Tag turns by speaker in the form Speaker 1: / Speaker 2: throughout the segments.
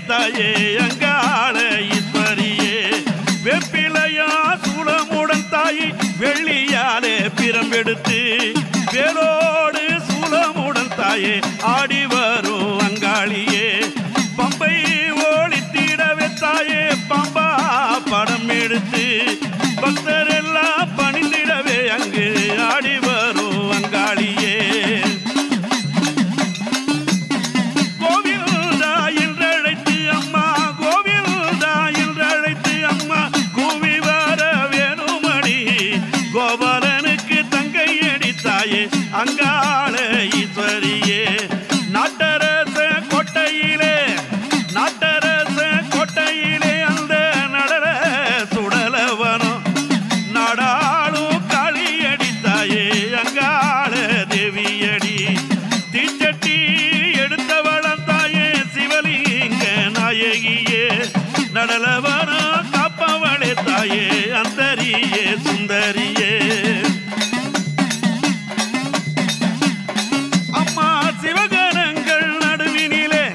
Speaker 1: தாயே அங்காள ஈஸ்வரியே வெப்பிலையா சூலமுடன் தாயே வெள்ளியாலே பிரம்பெடுத்து வேலோடு சூலமுடன் தாயே ஆடி வரும் அங்காளியே பம்பை ஓடித்திடவே தாயே பம்பா படம் எடுத்து பக்தர் எல்லாம் பணிந்திடவே அங்கு ஆடி வரும் அங்காளியே கோவில்தா என்றழைத்து அம்மா கோவில்தா என்றழைத்து அம்மா கூவி வர வேணுமடி கோபாலனுக்கு தங்கை அடித்தாயே அங்காள ஈஸ்வரியே நாட்டரச கொட்டையிலே அந்த நடர சுடலவனம் நாடாளும் காளி அடித்தாயே அங்காள தேவியடி தீச்சட்டி எடுத்தவளம் தாயே சிவலிங்க நாயகியே நடலவனம் காப்பவளே தாயே அந்தரியே சுந்தரியே அம்மா சிவகணங்கள் நடுவினிலே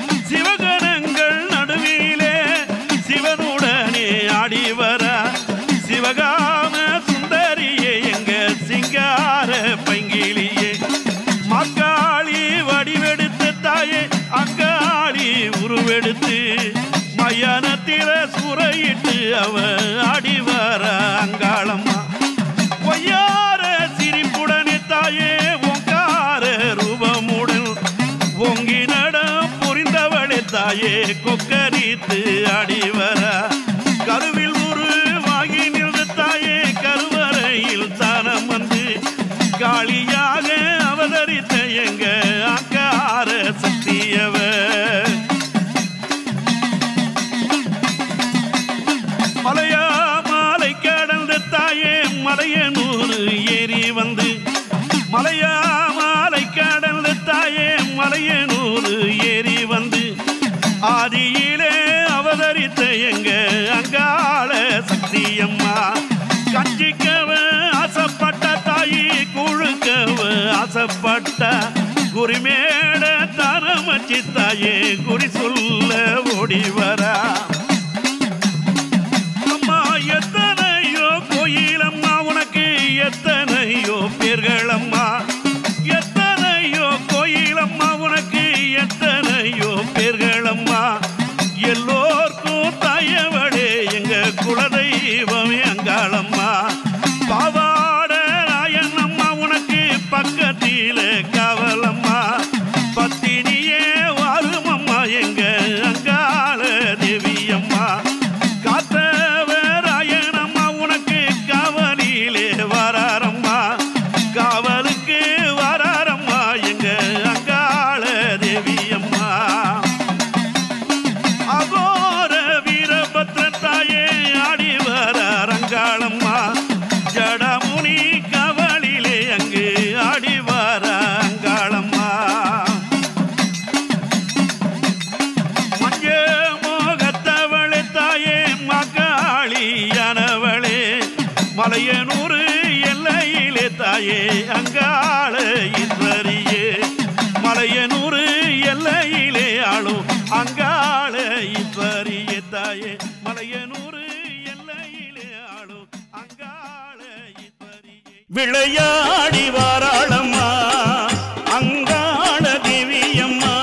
Speaker 1: சிவனுடனே ஆடி வர சிவகாம சுந்தரியே எங்க சிங்கார பைங்கிலியே மக்காளி வடிவெடுத்து தாயே அங்காளி உருவெடுத்து மயானத்தில சுரையிட்டு அவ ஆடி வர அங்காளம்மா பொய்யார சிரிப்புடனே தாயே ஓங்கார ரூபமுடன் ஓங்கி நடம் புரிந்தவளே தாயே கொக்கரித்து ஆடி வர கருவில் உருவாகி நின்று தாயே கருவறையில் தானம் வந்து காளியாக அவதரித்த எங்க அங்கார சக்தியவ மலையா மாலை கடந்த தாயே மலையனூர் ஏறி வந்து மலையா மாலை கடந்த தாயே மலையனூர் ஏறி வந்து ஆதியிலே அவதரித்த எங்க அங்காள சக்தியம்மா கஞ்சிக்கவ ஆசைப்பட்ட தாயி குழுக்கவ ஆசைப்பட்ட குறிமேட தானமச்சி தாயே குறி சொல்ல ஓடி வரா அம்மா எத்தனையோ கோயிலம்மா உனக்கு எத்தனையோ பேர்களம்மா எத்தனையோ கோயிலம்மா உனக்கு எத்தனையோ பேர்களம்மா எல்லோர்க்கும் தாயவளே எங்க குலதெய்வமே அங்காளம்மா பாவாட ராயனம்மா உனக்கு பக்கத்தில காவலம்மா பத்தினியே வாருமம்மா எங்க அங்காள தேவியம்மா காத்தவராயனம்மா உனக்கு காவலிலே வராரம்மா காவலுக்கு வராரம்மா எங்க அங்காள தேவியம்மா அகோர வீரபத்ர தாயே ஆடி வரார் அங்காளம்மா ஜடமுனி கவலிலே அங்கு ஆடி வர அங்காளம்மா மஞ்ச மோகத்தவளே தாயே மகாளியானவளே மலையனூர் எல்லையிலே தாயே அங்காள ஈஸ்வரியே மலையனூர் எல்லையிலே ஆளும் அங்காள ஈஸ்வரியே தாயே மலையனூர் எல்லையிலே ஆளும் அங்காள ஈஸ்வரியே விளையாடி வாராளம்மா அங்காள தேவியம்மா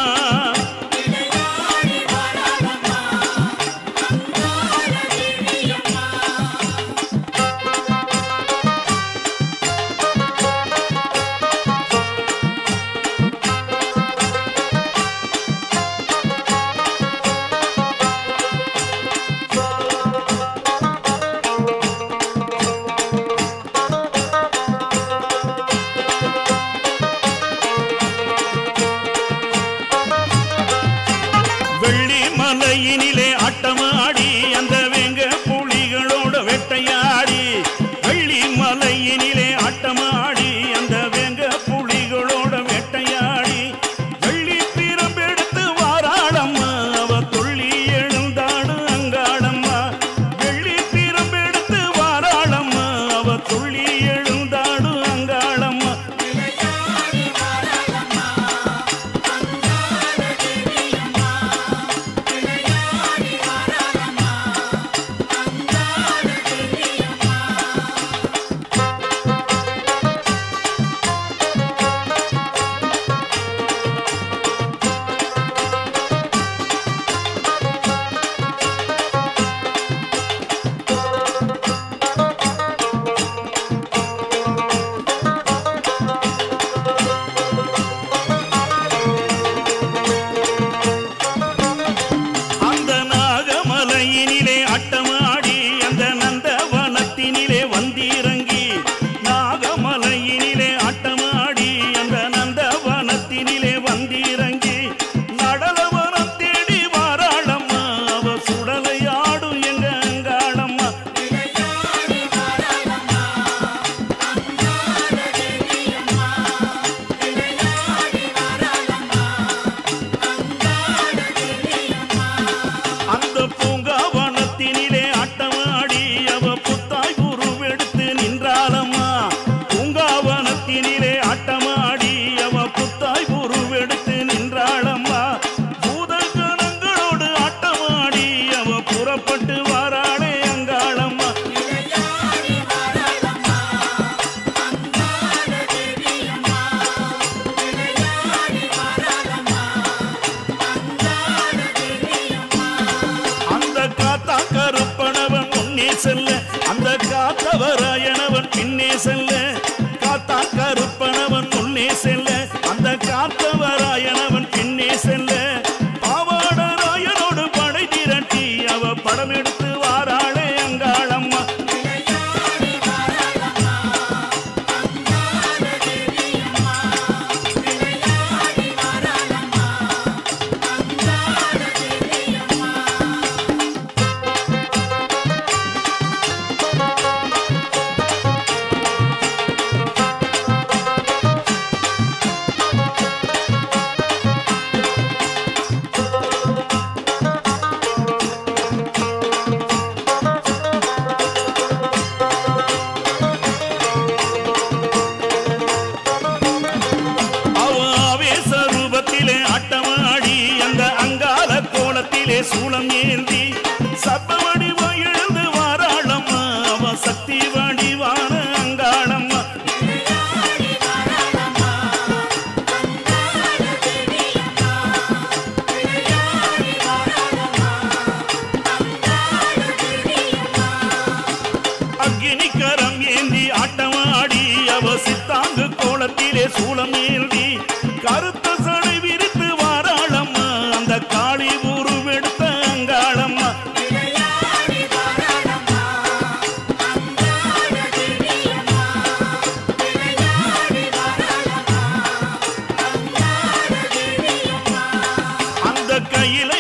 Speaker 1: வெள்ளிமலையினிலே ஆட்டமாடி அந்த வேங்க புலிகளோட வேட்டையாடி வெள்ளிமலையினிலே ஆட்டமாடி அந்த வேங்க புலிகளோட வேட்டையாடி வெள்ளி பிரம்பெடுத்து வாராளம்மா அவ துள்ளி எழுந்தாடு அங்காளம்மா வெள்ளி பிரம்பெடுத்து வாராளம்மா அவ துள்ளி எழுந்தாடு அங்காளம்மா செல்ல அந்த காத்தவராயனவன் பின்னே செல்ல காத்தா கருப்பனவன் முன்னே செல்ல அந்த காத்தவராயனவன் பின்னே செல்ல பாவாடராயனோடு படை திரட்டி அவ படம் எடுத்து வாராளே அங்காளம்மா சூளம் ஏந்தி சப்பவடி எழுந்து வாராளம்மா அவ சக்தி வடிவான அங்காளம்மா அக்னிகரம் ஏந்தி ஆட்டமாடி அவ சித்தாங்கு கோலத்திலே சூளம் ஏந்தி கருத்த சடை விரித்து வாராளம்மா அந்த காளி கையில